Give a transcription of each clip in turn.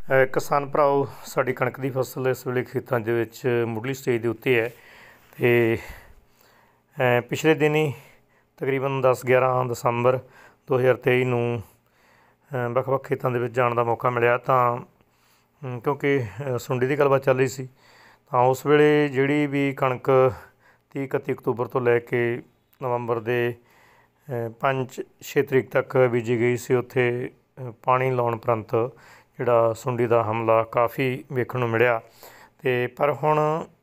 ਕਿਸਾਨ ਭਰਾਓ, ਸਾਡੀ ਕਣਕ ਦੀ ਫਸਲ ਇਸ ਵੇਲੇ ਖੇਤਾਂ ਦੇ ਵਿੱਚ ਮੁੱਢਲੀ ਸਟੇਜ ਦੇ ਉੱਤੇ ਹੈ ਅਤੇ ਪਿਛਲੇ ਦਿਨੀਂ ਤਕਰੀਬਨ 10-11 ਦਸੰਬਰ 2023 ਨੂੰ ਵੱਖ ਵੱਖ ਖੇਤਾਂ ਦੇ ਵਿੱਚ ਜਾਣ ਦਾ ਮੌਕਾ ਮਿਲਿਆ। ਤਾਂ ਕਿਉਂਕਿ ਸੁੰਡੀ ਦੀ ਗੱਲਬਾਤ ਚੱਲ ਰਹੀ ਸੀ, ਤਾਂ ਉਸ ਵੇਲੇ ਜਿਹੜੀ ਵੀ ਕਣਕ 30-31 ਅਕਤੂਬਰ ਤੋਂ ਲੈ ਕੇ ਨਵੰਬਰ ਦੇ 5-6 ਤਰੀਕ ਤੱਕ ਬੀਜੀ ਗਈ ਸੀ, ਉੱਥੇ ਪਾਣੀ ਲਾਉਣ ਉਪਰੰਤ ਜਿਹੜਾ ਸੁੰਡੀ ਦਾ ਹਮਲਾ ਕਾਫੀ ਵੇਖਣ ਨੂੰ ਮਿਲਿਆ। ਅਤੇ ਪਰ ਹੁਣ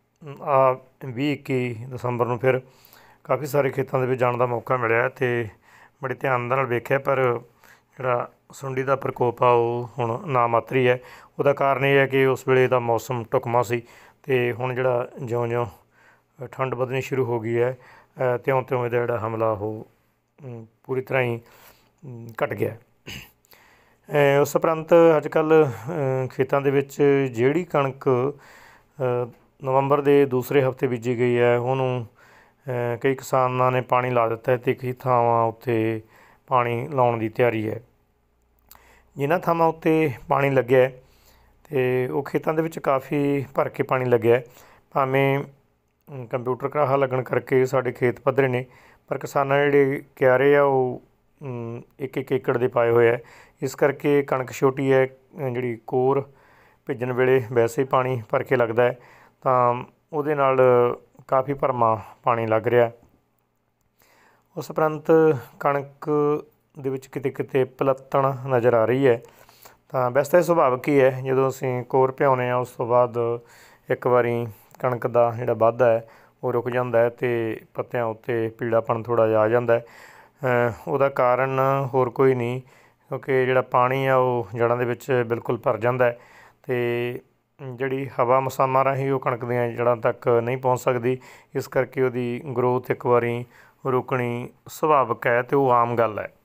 20-21 ਦਸੰਬਰ ਨੂੰ ਫਿਰ ਕਾਫੀ ਸਾਰੇ ਖੇਤਾਂ ਦੇ ਵਿੱਚ ਜਾਣ ਦਾ ਮੌਕਾ ਮਿਲਿਆ ਅਤੇ ਬੜੇ ਧਿਆਨ ਦੇ ਨਾਲ ਵੇਖਿਆ, ਪਰ ਜਿਹੜਾ ਸੁੰਡੀ ਦਾ ਪ੍ਰਕੋਪ ਆ ਉਹ ਹੁਣ ਨਾ ਮਾਤਰ ਹੈ। ਉਹਦਾ ਕਾਰਨ ਇਹ ਹੈ ਕਿ ਉਸ ਵੇਲੇ ਦਾ ਮੌਸਮ ਢੁਕਵਾਂ ਸੀ ਅਤੇ ਹੁਣ ਜਿਹੜਾ ਜਿਉਂ-ਜਿਉਂ ਠੰਡ ਵਧਣੀ ਸ਼ੁਰੂ ਹੋ ਗਈ ਹੈ, ਤਿਉਂ-ਤਿਉਂ ਇਹਦਾ ਜਿਹੜਾ ਹਮਲਾ ਉਹ ਪੂਰੀ ਤਰ੍ਹਾਂ ਹੀ ਘੱਟ ਗਿਆ। ਉਸ ਉਪਰੰਤ ਅੱਜ ਕੱਲ੍ਹ ਖੇਤਾਂ ਦੇ ਵਿੱਚ ਜਿਹੜੀ ਕਣਕ ਨਵੰਬਰ ਦੇ ਦੂਸਰੇ ਹਫ਼ਤੇ ਬੀਜੀ ਗਈ ਹੈ, ਉਹਨੂੰ ਕਈ ਕਿਸਾਨਾਂ ਨੇ ਪਾਣੀ ਲਾ ਦਿੱਤਾ ਅਤੇ ਕਈ ਥਾਵਾਂ ਉੱਤੇ ਪਾਣੀ ਲਾਉਣ ਦੀ ਤਿਆਰੀ ਹੈ। ਜਿਨ੍ਹਾਂ ਥਾਵਾਂ ਉੱਤੇ ਪਾਣੀ ਲੱਗਿਆ ਅਤੇ ਉਹ ਖੇਤਾਂ ਦੇ ਵਿੱਚ ਕਾਫੀ ਭਰ ਕੇ ਪਾਣੀ ਲੱਗਿਆ, ਭਾਵੇਂ ਕੰਪਿਊਟਰ ਘਰਾਹਾ ਲੱਗਣ ਕਰਕੇ ਸਾਡੇ ਖੇਤ ਪੱਧਰੇ ਨੇ, ਪਰ ਕਿਸਾਨਾਂ ਜਿਹੜੇ ਕਿਆਰੇ ਆ ਉਹ 1-1 ਏਕੜ ਦੇ ਪਾਏ ਹੋਏ ਹੈ। ਇਸ ਕਰਕੇ ਕਣਕ ਛੋਟੀ ਹੈ, ਜਿਹੜੀ ਕੋਰ ਭੇਜਣ ਵੇਲੇ ਵੈਸੇ ਹੀ ਪਾਣੀ ਭਰ ਕੇ ਲੱਗਦਾ ਹੈ, ਤਾਂ ਉਹਦੇ ਨਾਲ ਕਾਫੀ ਭਰਮਾ ਪਾਣੀ ਲੱਗ ਰਿਹਾ। ਉਸ ਉਪਰੰਤ ਕਣਕ ਦੇ ਵਿੱਚ ਕਿਤੇ ਕਿਤੇ ਪਲੱਤਣ ਨਜ਼ਰ ਆ ਰਹੀ ਹੈ। ਤਾਂ ਵੈਸੇ ਤਾਂ ਇਹ ਸੁਭਾਵਿਕ ਹੀ ਹੈ, ਜਦੋਂ ਅਸੀਂ ਕੋਰ ਭਿਉਂਦੇ ਹਾਂ ਉਸ ਤੋਂ ਬਾਅਦ ਇੱਕ ਵਾਰੀ ਕਣਕ ਦਾ ਜਿਹੜਾ ਵਾਧਾ ਹੈ ਉਹ ਰੁਕ ਜਾਂਦਾ ਹੈ ਅਤੇ ਪੱਤਿਆਂ ਉੱਤੇ ਪੀਲਾਪਣ ਥੋੜ੍ਹਾ ਜਿਹਾ ਆ ਜਾਂਦਾ ਹੈ। ਉਹਦਾ ਕਾਰਨ ਹੋਰ ਕੋਈ ਨਹੀਂ, ਕਿਉਂਕਿ ਜਿਹੜਾ ਪਾਣੀ ਆ ਉਹ ਜੜ੍ਹਾਂ ਦੇ ਵਿੱਚ ਬਿਲਕੁਲ ਭਰ ਜਾਂਦਾ ਹੈ ਅਤੇ ਜਿਹੜੀ ਹਵਾ ਮਸਾਮਾਂ ਰਾਹੀਂ ਉਹ ਕਣਕ ਦੀਆਂ ਜੜ੍ਹਾਂ ਤੱਕ ਨਹੀਂ ਪਹੁੰਚ ਸਕਦੀ। ਇਸ ਕਰਕੇ ਉਹਦੀ ਗਰੋਥ ਇੱਕ ਵਾਰੀ ਰੁਕਣੀ ਸੁਭਾਵਿਕ ਹੈ ਅਤੇ ਉਹ ਆਮ ਗੱਲ ਹੈ।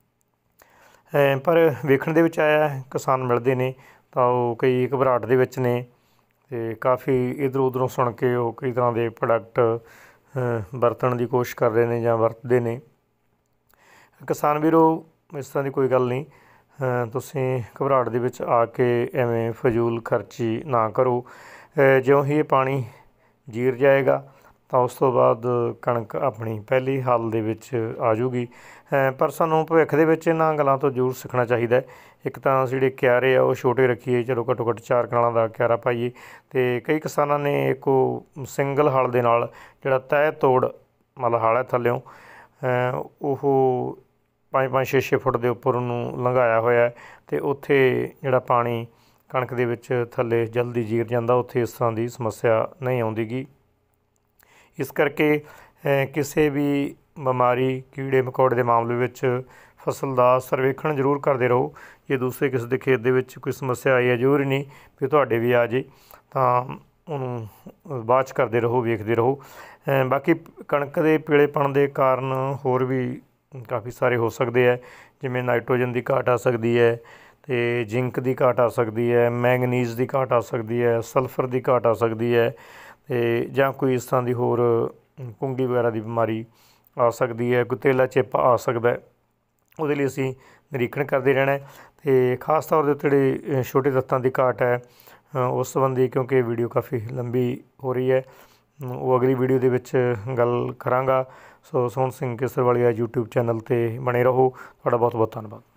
ਪਰ ਵੇਖਣ ਦੇ ਵਿੱਚ ਆਇਆ ਕਿਸਾਨ ਮਿਲਦੇ ਨੇ ਤਾਂ ਉਹ ਕਈ ਘਬਰਾਹਟ ਦੇ ਵਿੱਚ ਨੇ ਅਤੇ ਕਾਫੀ ਇੱਧਰੋਂ ਉੱਧਰੋਂ ਸੁਣ ਕੇ ਉਹ ਕਈ ਤਰ੍ਹਾਂ ਦੇ ਪ੍ਰੋਡਕਟ ਵਰਤਣ ਦੀ ਕੋਸ਼ਿਸ਼ ਕਰ ਰਹੇ ਨੇ ਜਾਂ ਵਰਤਦੇ ਨੇ। ਕਿਸਾਨ ਵੀਰੋ, ਇਸ ਤਰ੍ਹਾਂ ਦੀ ਕੋਈ ਗੱਲ ਨਹੀਂ, ਤੁਸੀਂ ਘਬਰਾਹਟ ਦੇ ਵਿੱਚ ਆ ਕੇ ਐਵੇਂ ਫਜ਼ੂਲ ਖਰਚੀ ਨਾ ਕਰੋ। ਜਿਉਂ ਹੀ ਇਹ ਪਾਣੀ ਜੀਰ ਜਾਏਗਾ ਤਾਂ ਉਸ ਤੋਂ ਬਾਅਦ ਕਣਕ ਆਪਣੀ ਪਹਿਲੀ ਹਾਲ ਦੇ ਵਿੱਚ ਆ ਜੂਗੀ। ਪਰ ਸਾਨੂੰ ਭਵਿੱਖ ਦੇ ਵਿੱਚ ਇਹਨਾਂ ਗੱਲਾਂ ਤੋਂ ਜ਼ਰੂਰ ਸਿੱਖਣਾ ਚਾਹੀਦਾ। ਇੱਕ ਤਾਂ ਜਿਹੜੇ ਕਿਆਰੇ ਆ ਉਹ ਛੋਟੇ ਰੱਖੀਏ, ਚਲੋ ਘੱਟੋ ਘੱਟ 4 ਕਨਾਲਾਂ ਦਾ ਕਿਆਰਾ ਪਾਈਏ। ਅਤੇ ਕਈ ਕਿਸਾਨਾਂ ਨੇ ਇੱਕ ਉਹ ਸਿੰਗਲ ਹਲ ਦੇ ਨਾਲ ਜਿਹੜਾ ਤਹਿ ਤੋੜ ਮਤਲਬ ਹਲ ਹੈ ਥੱਲਿਓਂ, ਉਹ 5-5, 6-6 ਫੁੱਟ ਦੇ ਉੱਪਰ ਉਹਨੂੰ ਲੰਘਾਇਆ ਹੋਇਆ ਅਤੇ ਉੱਥੇ ਜਿਹੜਾ ਪਾਣੀ ਕਣਕ ਦੇ ਵਿੱਚ ਥੱਲੇ ਜਲਦੀ ਜੀਰ ਜਾਂਦਾ, ਉੱਥੇ ਇਸ ਤਰ੍ਹਾਂ ਦੀ ਸਮੱਸਿਆ ਨਹੀਂ ਆਉਂਦੀ ਗੀ। ਇਸ ਕਰਕੇ ਕਿਸੇ ਵੀ ਬਿਮਾਰੀ, ਕੀੜੇ ਮਕੌੜੇ ਦੇ ਮਾਮਲੇ ਵਿੱਚ ਫਸਲ ਦਾ ਸਰਵੇਖਣ ਜ਼ਰੂਰ ਕਰਦੇ ਰਹੋ। ਜੇ ਦੂਸਰੇ ਕਿਸੇ ਦੇ ਖੇਤ ਦੇ ਵਿੱਚ ਕੋਈ ਸਮੱਸਿਆ ਆਈ ਹੈ, ਜ਼ਰੂਰੀ ਨਹੀਂ ਵੀ ਤੁਹਾਡੇ ਵੀ ਆ ਜੇ, ਤਾਂ ਉਹਨੂੰ ਬਾਅਦ 'ਚ ਕਰਦੇ ਰਹੋ, ਵੇਖਦੇ ਰਹੋ। ਬਾਕੀ ਕਣਕ ਦੇ ਪੀਲੇਪਣ ਦੇ ਕਾਰਨ ਹੋਰ ਵੀ ਕਾਫੀ ਸਾਰੇ ਹੋ ਸਕਦੇ ਹੈ, ਜਿਵੇਂ ਨਾਈਟ੍ਰੋਜਨ ਦੀ ਘਾਟ ਆ ਸਕਦੀ ਹੈ ਅਤੇ ਜ਼ਿੰਕ ਦੀ ਘਾਟ ਆ ਸਕਦੀ ਹੈ, ਮੈਂਗਨੀਜ਼ ਦੀ ਘਾਟ ਆ ਸਕਦੀ ਹੈ, ਸਲਫਰ ਦੀ ਘਾਟ ਆ ਸਕਦੀ ਹੈ, ਅਤੇ ਜਾਂ ਕੋਈ ਇਸ ਤਰ੍ਹਾਂ ਦੀ ਹੋਰ ਕੁੰਗੀ ਵਗੈਰਾ ਦੀ ਬਿਮਾਰੀ ਆ ਸਕਦੀ ਹੈ, ਕੋਈ ਤੇਲਾ ਚੇਪਾ ਆ ਸਕਦਾ। ਉਹਦੇ ਲਈ ਅਸੀਂ ਨਿਰੀਖਣ ਕਰਦੇ ਰਹਿਣਾ ਅਤੇ ਖਾਸ ਤੌਰ ਦੇ ਉੱਤੇ ਜਿਹੜੇ ਛੋਟੇ ਤੱਤਾਂ ਦੀ ਘਾਟ ਹੈ ਉਸ ਸੰਬੰਧੀ, ਕਿਉਂਕਿ ਵੀਡੀਓ ਕਾਫੀ ਲੰਬੀ ਹੋ ਰਹੀ ਹੈ, ਉਹ ਅਗਲੀ ਵੀਡੀਓ ਦੇ ਵਿੱਚ ਗੱਲ ਕਰਾਂਗਾ। So Sohan Singh Kesarwalia YouTube channel 'ਤੇ ਬਣੇ ਰਹੋ। ਤੁਹਾਡਾ ਬਹੁਤ ਬਹੁਤ ਧੰਨਵਾਦ।